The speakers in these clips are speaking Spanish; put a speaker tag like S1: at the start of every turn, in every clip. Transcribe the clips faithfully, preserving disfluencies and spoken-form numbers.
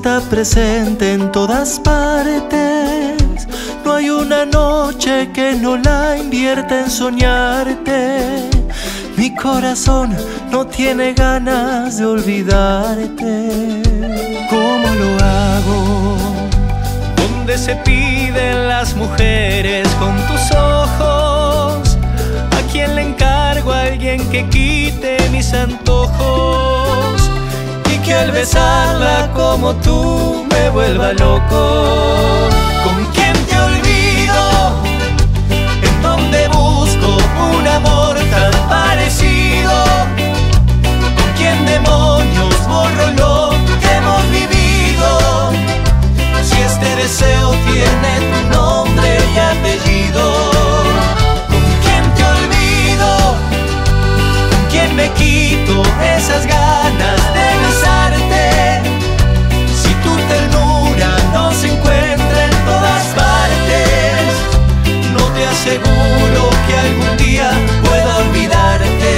S1: está presente en todas partes. No hay una noche que no la invierta en soñarte. Mi corazón no tiene ganas de olvidarte. ¿Cómo lo hago? ¿Dónde se piden las mujeres con tus ojos? ¿A quién le encargo a alguien que quite mis antojos? Y que al besarla como tú me vuelva loco. ¿Con quién te olvido? ¿En dónde busco un amor tan parecido? ¿Con quién demonios borro lo que hemos vivido? Si este deseo tiene tu nombre y apellido. ¿Con quién te olvido? ¿Con quién me quito esas ganas de besarte? Si tu ternura no se encuentra en todas partes, no te aseguro que algún día pueda olvidarte.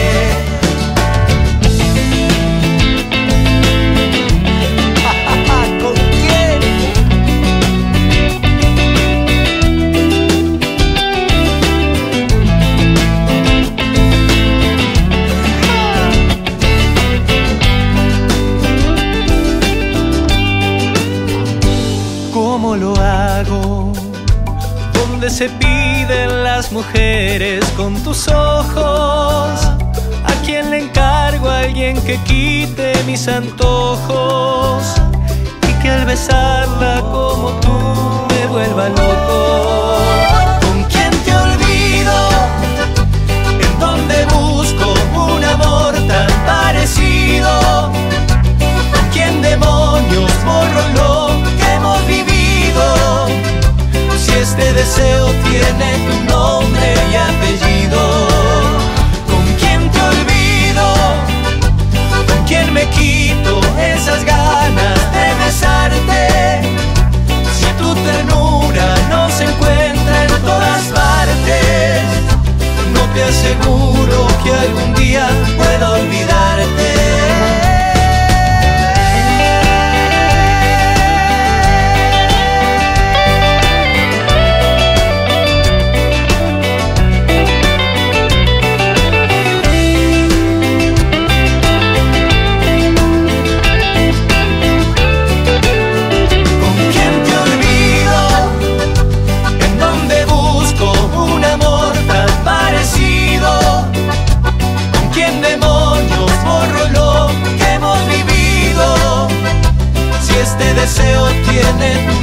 S1: ¿Cómo lo hago? ¿Dónde se piden las mujeres con tus ojos? ¿A quién le encargo a alguien que quite mis antojos? Y que al besarla como tú me vuelva loco. ¿Con quién te olvido? ¿En dónde busco un amor tan parecido? ¿Con quién demonios borro lo que hemos vivido? Si este deseo tiene tu nombre y apellido. ¿Con quién te olvido? ¿Con quién me quito esas ganas de besarte? Si tu ternura no se encuentra en todas partes, no te aseguro que algún día pueda olvidarte. Este deseo tiene